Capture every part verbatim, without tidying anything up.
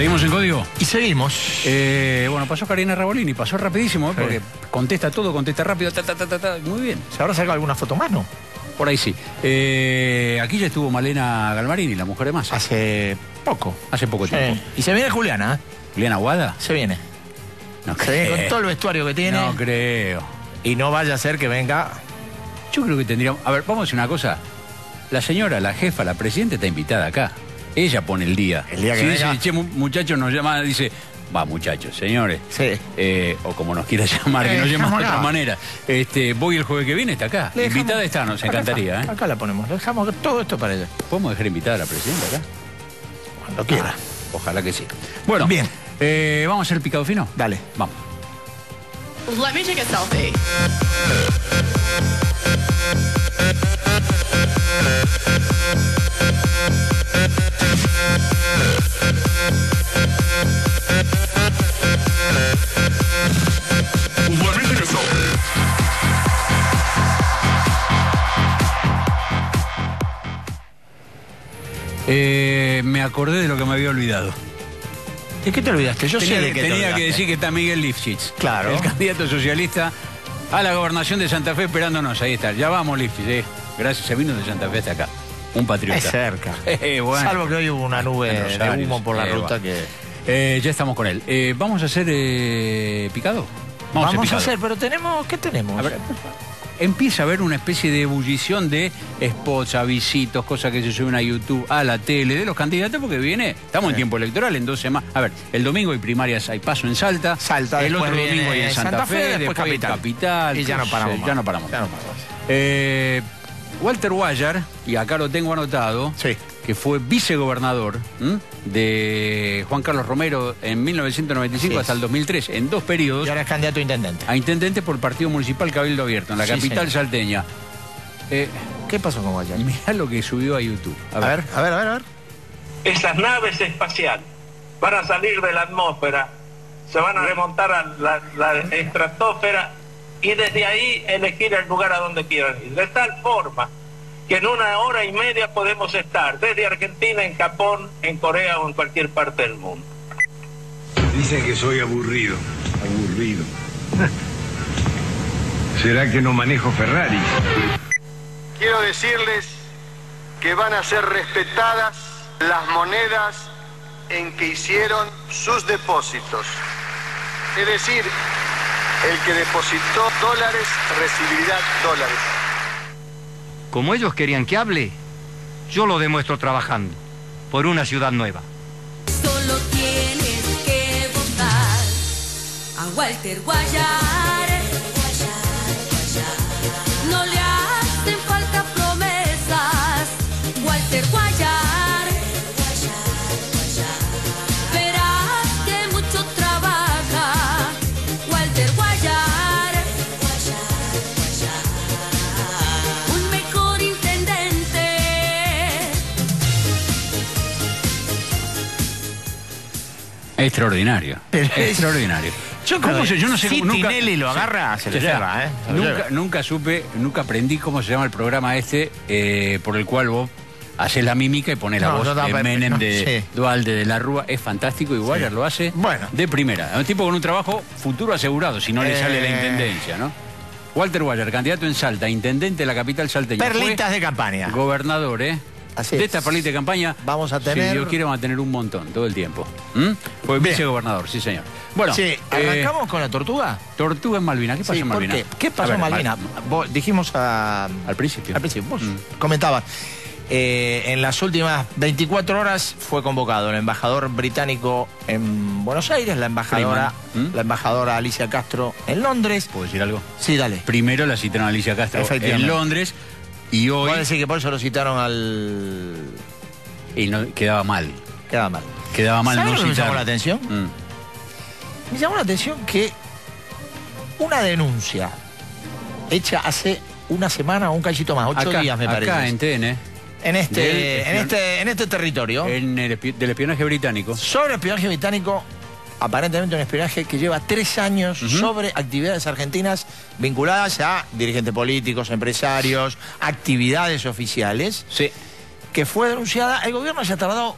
¿Seguimos en código? Y seguimos. Eh, bueno, pasó Karina Rabolini, pasó rapidísimo, ¿eh? Porque sí. contesta todo, contesta rápido, ta, ta, ta, ta, ta, muy bien. ¿Se habrá sacado alguna foto más, no? Por ahí sí. Eh, aquí ya estuvo Malena Galmarini, la mujer de Massa. Hace poco. Hace poco sí. tiempo. Y se viene Juliana, ¿eh? ¿Juliana Aguada? Se viene. No se viene con todo el vestuario que tiene. No creo. Y no vaya a ser que venga... Yo creo que tendríamos... A ver, vamos a decir una cosa. La señora, la jefa, la presidenta está invitada acá. Ella pone el día. El día que si venga... dice, che, muchachos nos llama, dice... Va, muchachos, señores. Sí. Eh, o como nos quiera llamar, que eh, nos llama de otra no. manera. Este, voy el jueves que viene, está acá. Le Invitada dejamos, está, nos acá encantaría. Está, ¿eh? Acá la ponemos, le dejamos todo esto para ella. ¿Podemos dejar invitada a la presidenta acá? Cuando quiera. Ah, ojalá que sí. Bueno, bien. Eh, ¿Vamos a hacer el picado fino? Dale. Vamos. Let me take a selfie. Eh, me acordé de lo que me había olvidado. ¿De qué te olvidaste? Yo tenía, sé de qué Tenía te olvidaste. que decir que está Miguel Lifchitz. Claro. El candidato socialista a la gobernación de Santa Fe esperándonos. Ahí está. Ya vamos, Lifchitz. Eh. Gracias, se vino de Santa Fe hasta acá. Un patriota. Es cerca. Eh, bueno. Salvo que hoy hubo una nube Rosario, de humo por la eh, ruta bueno. que... Eh, ya estamos con él. Eh, ¿Vamos a hacer eh, picado? Vamos, Vamos a, a hacer, pero tenemos... ¿Qué tenemos? A ver, empieza a haber una especie de ebullición de spots, avisitos, cosas que se suben a YouTube, a la tele, de los candidatos, porque viene, estamos sí. en tiempo electoral, en dos semanas. A ver, el domingo hay primarias, hay paso en Salta, Salta el otro domingo hay en Santa, Santa Fe, Fe, después, después Capital. Capital. Y ya no paramos. Ya no paramos. Ya no paramos. Eh, Walter Guayar, y acá lo tengo anotado, sí. que fue vicegobernador ¿m? de Juan Carlos Romero en mil novecientos noventa y cinco sí. hasta el dos mil tres, en dos periodos. Y ahora es candidato a intendente. A intendente por el Partido Municipal Cabildo Abierto, en la sí, capital señor. salteña. Eh, ¿Qué pasó con Guayar? Mirá lo que subió a YouTube. A ver. a ver, a ver, a ver, a ver. Esas naves espaciales van a salir de la atmósfera, se van a remontar a la, la estratosfera y desde ahí elegir el lugar a donde quieran ir. De tal forma que en una hora y media podemos estar desde Argentina, en Japón, en Corea o en cualquier parte del mundo. Dicen que soy aburrido. Aburrido. ¿Será que no manejo Ferrari? Quiero decirles que van a ser respetadas las monedas en que hicieron sus depósitos. Es decir, el que depositó dólares recibirá dólares. Como ellos querían que hable, yo lo demuestro trabajando por una ciudad nueva. Solo tienes que votar a Walter Guayar. No le hacen falta promesas, Walter Guayar. Verás que mucho trabaja, Walter Guayar. Un mejor intendente. Extraordinario. Extraordinario. Yo, ¿Cómo se, yo no sé si nunca, Tinelli lo agarra, se lo lleva, ¿eh? Se lo nunca, lleva. nunca supe, nunca aprendí cómo se llama el programa este, eh, por el cual vos haces la mímica y pones la no, voz no, no, de Menem, no, de sí. Dualde, de la Rúa. Es fantástico y Guayar sí. lo hace bueno. de primera. Un tipo con un trabajo futuro asegurado, si no le eh... sale la intendencia, ¿no? Walter Guayar, candidato en Salta, intendente de la capital salteña. Perlitas Fue de campaña. Gobernador, ¿eh? Así de es. esta perlita de campaña, vamos a tener... si Dios quiere, vamos a tener un montón, todo el tiempo. ¿Mm? Fue Bien. vicegobernador, sí señor. Bueno, sí, ¿arrancamos eh, con la tortuga? Tortuga en Malvinas. ¿Qué pasó sí, en Malvinas? ¿Qué, ¿Qué pasó ver, en Malvinas? Mal... Vos, dijimos a... al principio. Al principio, vos mm. comentabas. Eh, en las últimas veinticuatro horas fue convocado el embajador británico en Buenos Aires, la embajadora, ¿Mm? la embajadora Alicia Castro en Londres. ¿Puedo decir algo? Sí, dale. Primero la citaron a Alicia Castro en Londres y hoy... ¿Puedo decir que por eso lo citaron al... Y no, quedaba mal. Quedaba mal. Quedaba mal no citar. ¿Me llamó la atención? Mm. Me llamó la atención que una denuncia hecha hace una semana o un cachito más, ocho acá, días me parece. Acá en T N. En este, en este, en este territorio. En el espi del espionaje británico. Sobre espionaje británico, aparentemente un espionaje que lleva tres años uh-huh. sobre actividades argentinas vinculadas a dirigentes políticos, empresarios, actividades oficiales. Sí. Que fue denunciada, el gobierno se ha tardado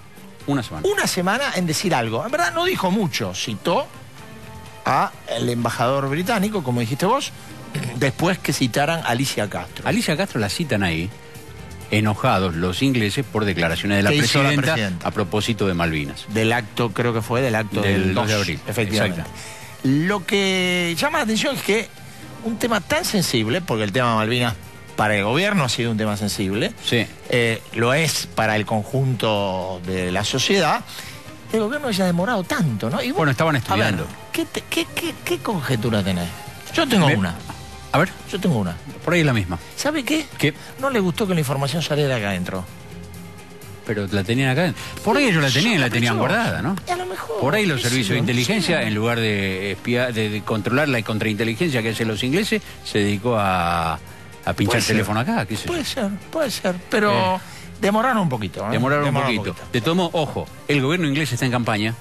Una semana. Una semana en decir algo. En verdad no dijo mucho. Citó al embajador británico, como dijiste vos, después que citaran a Alicia Castro. Alicia Castro la citan ahí, enojados los ingleses por declaraciones de la presidenta, la presidenta a propósito de Malvinas. Del acto, creo que fue del acto del, del dos de abril. Efectivamente. Exacto. Lo que llama la atención es que un tema tan sensible, porque el tema de Malvinas para el gobierno ha sido un tema sensible, sí. eh, lo es para el conjunto de la sociedad, el gobierno haya demorado tanto, ¿no? Y vos, bueno, estaban estudiando. A ver, ¿qué, te, qué, qué, ¿Qué conjetura tenés? Yo tengo Me... una. A ver. Yo tengo una. Por ahí es la misma. ¿Sabe qué? ¿Qué? No le gustó que la información saliera acá adentro. Pero la tenían acá. Por ahí ellos la tenían y la tenían guardada, ¿no? A lo mejor. Por ahí los servicios de sí, inteligencia, sí. en lugar de, espiar, de, de controlar la contrainteligencia que hacen los ingleses, se dedicó a, a pinchar el teléfono acá. ¿Qué sé puede yo? ser, puede ser. Pero eh, demoraron un poquito. ¿eh? Demoraron, demoraron un, poquito. un poquito. De todo modo, ojo, el gobierno inglés está en campaña.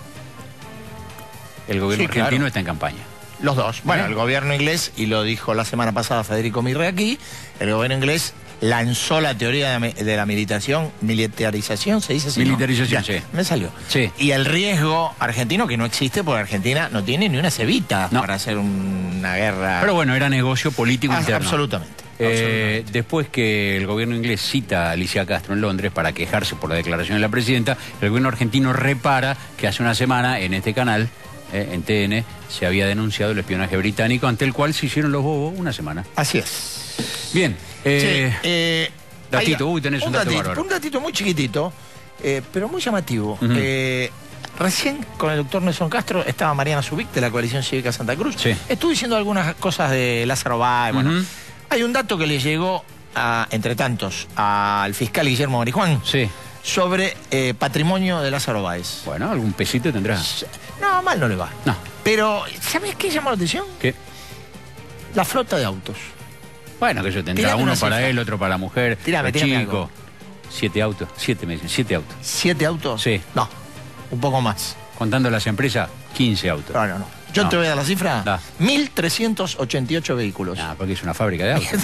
El gobierno sí, argentino claro. está en campaña. Los dos. Bueno, el gobierno inglés, y lo dijo la semana pasada Federico Mirre aquí, el gobierno inglés lanzó la teoría de, de la militarización, militarización, ¿se dice así? Militarización, ¿no? Ya, sí. Me salió. Sí. Y el riesgo argentino, que no existe, porque Argentina no tiene ni una cebita no. para hacer una guerra. Pero bueno, era negocio político ah, interno. Absolutamente. Eh, absolutamente. Después que el gobierno inglés cita a Alicia Castro en Londres para quejarse por la declaración de la presidenta, el gobierno argentino repara que hace una semana en este canal, eh, en T N, se había denunciado el espionaje británico, ante el cual se hicieron los bobos una semana. Así es. Bien. Eh, sí, eh, datito, uy, tenés un, un dato datito, bárbaro. Un datito muy chiquitito, eh, pero muy llamativo. Uh-huh. eh, Recién con el doctor Nelson Castro estaba Mariana Subic de la Coalición Cívica Santa Cruz. Sí. Estuve diciendo algunas cosas de Lázaro Báez. Bueno, Uh-huh. hay un dato que le llegó, a, entre tantos, al fiscal Guillermo Marijuán Sí. sobre eh, patrimonio de Lázaro Báez. Bueno, algún pesito tendrá. No, mal no le va. No. Pero, ¿sabes qué llamó la atención? ¿Qué? La flota de autos. Bueno, que yo tendrá Tirame uno una para cifra. él, otro para la mujer, Tirame, el tirame chico. algo. Siete autos, siete me dicen, siete autos. ¿Siete autos? Sí. No, un poco más. Contando las empresas, quince autos. No, no, no. Yo No. te voy a dar la cifra. Da. mil trescientos ochenta y ocho vehículos. Ah, porque es una fábrica de autos.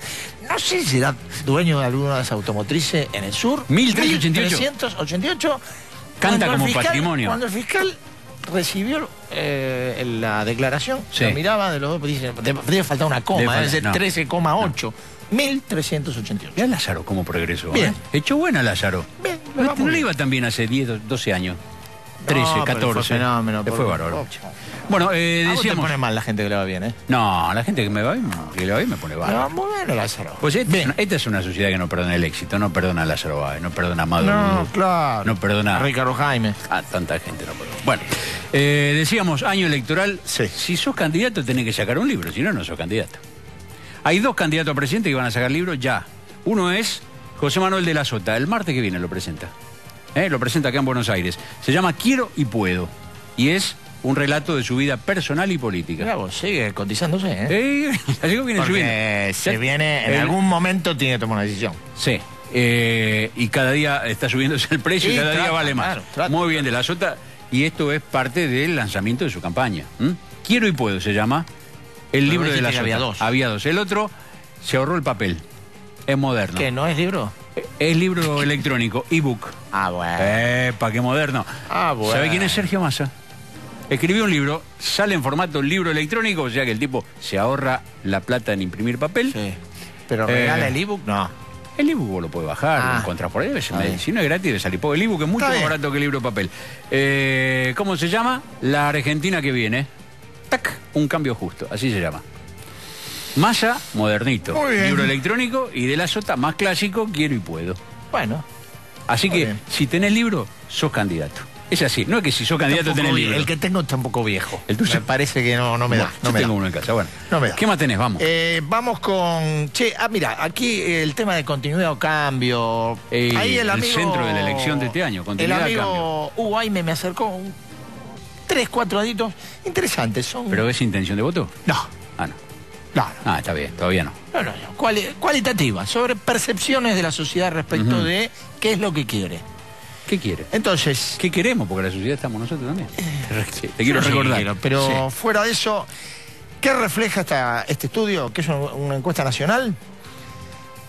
No sé si será dueño de alguna de las automotrices en el sur. mil trescientos ochenta y ocho. mil trescientos ochenta y ocho. Canta Cuando el como fiscal- patrimonio. Cuando el fiscal recibió eh, la declaración, Sí. lo miraba de los dos, dice, debe, debe faltar una Debe coma, faltar, debe ser no. trece coma ocho. mil trescientos ochenta y ocho. Mirá Lázaro cómo progresó. Bien. ¿eh? Echó buena Lázaro. Bien, le No, va muy no le bien. iba tan bien hace diez, doce años. trece, No, pero catorce. Fue fenómeno. Le por- fue bárbaro. Oh, Bueno, eh, a vos te decíamos... pone mal la gente que le va bien, ¿eh? No, la gente que me va bien, que le va bien me pone bárbaro. No, muy bien, Lázaro. Pues esta, Bien. esta es una sociedad que no perdona el éxito, no perdona a Lázaro Báez, no perdona a Maduro. No, claro. No perdona a Ricardo Jaime. a tanta gente. No perdona. Bueno, eh, decíamos, año electoral. Sí. Si sos candidato tenés que sacar un libro, si no, no sos candidato. Hay dos candidatos a presidente que van a sacar libros ya. Uno es José Manuel de la Sota, el martes que viene lo presenta. ¿Eh? Lo presenta acá en Buenos Aires. Se llama Quiero y Puedo. Y es un relato de su vida personal y política. Mirá vos, sigue cotizándose, ¿eh? Eh, así que viene subiendo. Porque se Ya- viene, en el- algún momento tiene que tomar una decisión. Sí. Eh, y cada día está subiéndose el precio Sí, y cada trata, día vale más. claro, trata, Muy bien, de la Sota. Y esto es parte del lanzamiento de su campaña. ¿m? Quiero y Puedo se llama. El Pero libro dijiste de la que Sota. había dos. Había dos. El otro se ahorró el papel. Es moderno. ¿Qué, no es libro? Es libro electrónico, ebook. Ah, bueno. ¡Epa, qué moderno! Ah, bueno. ¿Sabe quién es Sergio Massa? Escribió un libro, sale en formato libro electrónico, o sea que el tipo se ahorra la plata en imprimir papel. Sí. Pero regala Eh, el ebook, no. El ebook vos lo puede bajar, Ah. lo encontrás por ahí, Está bien. si no es gratis, debe salir poco. El ebook es mucho Está más bien. barato que el libro de papel. Eh, ¿Cómo se llama? La Argentina que viene. ¡Tac! Un cambio justo, así se llama. Massa, modernito. Muy bien. Libro electrónico, y de la Sota, más clásico, Quiero y Puedo. Bueno. Así Muy que, bien. si tenés libro, sos candidato. Es así, no es que si sos candidato Tampoco tenés vie- libro. El que tengo está un poco viejo. ¿El tuyo? Me parece que no, no me da. Bueno, No yo me tengo da. uno en casa, bueno. No me da. ¿Qué más tenés? Vamos. Eh, vamos con... Che, ah, mira, aquí el tema de continuidad o cambio. Eh, Ahí el el amigo... centro de la elección de este año, continuidad o El amigo Hugo Aime me acercó un- tres, cuatro daditos interesantes. Son... ¿Pero es intención de voto? No, Ah, no. no, no. Ah, está bien, todavía no. No, no, no. Cuali- cualitativa, sobre percepciones de la sociedad respecto Ujú. de qué es lo que quiere. ¿Qué quiere? Entonces, ¿Qué queremos? Porque la sociedad estamos nosotros también. Sí, te quiero sí, recordar. quiero, pero Sí. fuera de eso, ¿qué refleja esta, este estudio, que es una, una encuesta nacional?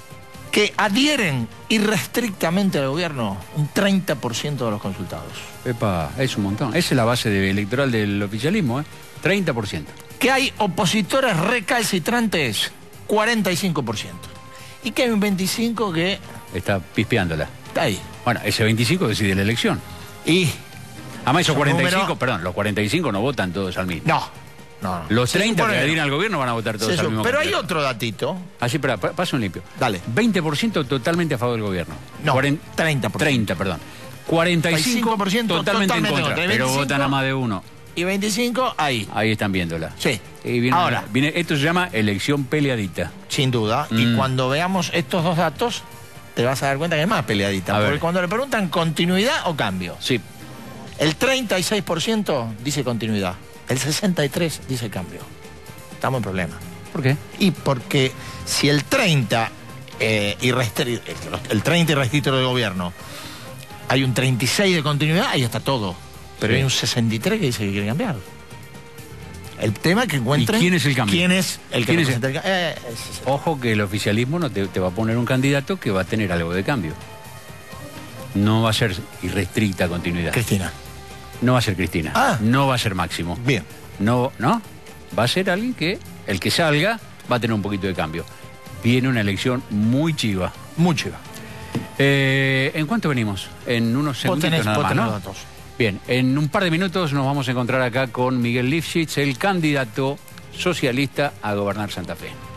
que adhieren irrestrictamente al gobierno, un treinta por ciento de los consultados. Epa, es un montón. Esa es la base de, electoral del oficialismo, ¿eh? treinta por ciento. Que hay opositores recalcitrantes, cuarenta y cinco por ciento. Y que hay un veinticinco por ciento que... Está pispeándola. Está ahí. Bueno, ese veinticinco decide la elección. Y... Además, esos cuarenta y cinco, número... perdón, los cuarenta y cinco no votan todos al mismo. No, no, no. Los Se treinta que supone adhieren al gobierno van a votar todos Se al su- mismo. Pero hay candidato. otro datito. Así, espera, pa- paso en limpio. Dale. veinte por ciento totalmente a favor del gobierno. No, Cuaren- treinta por ciento. treinta, perdón. cuarenta y cinco por ciento totalmente, totalmente en contra, contra. pero veinticinco votan a más de uno. Y veinticinco, ahí. Ahí están viéndola. Sí. Y viene, Ahora. viene, esto se llama elección peleadita. Sin duda. Mm. Y cuando veamos estos dos datos, te vas a dar cuenta que es más peleadita. A Porque ver. cuando le preguntan continuidad o cambio, Sí. el treinta y seis por ciento dice continuidad. El sesenta y tres por ciento dice cambio. Estamos en problema. ¿Por qué? Y porque si el treinta eh, y restri- el treinta y restricto del gobierno, hay un treinta y seis de continuidad, ahí está todo. Pero Sí. hay un sesenta y tres que dice que quiere cambiar. El tema es que encuentren... ¿Y quién es el cambio? ¿Quién es el que ¿Quién es representa el cambio? Eh, ese es el- Ojo que el oficialismo no te, te va a poner un candidato que va a tener algo de cambio. No va a ser irrestricta continuidad. Cristina. No va a ser Cristina. Ah. No va a ser Máximo. Bien. No, no. Va a ser alguien que, el que salga, va a tener un poquito de cambio. Viene una elección muy chiva. Mucho. Eh, ¿En cuánto venimos? En unos Vos segunditos tenés, nada vos más, tenés ¿no? los datos. Bien, en un par de minutos nos vamos a encontrar acá con Miguel Lifshitz, el candidato socialista a gobernar Santa Fe.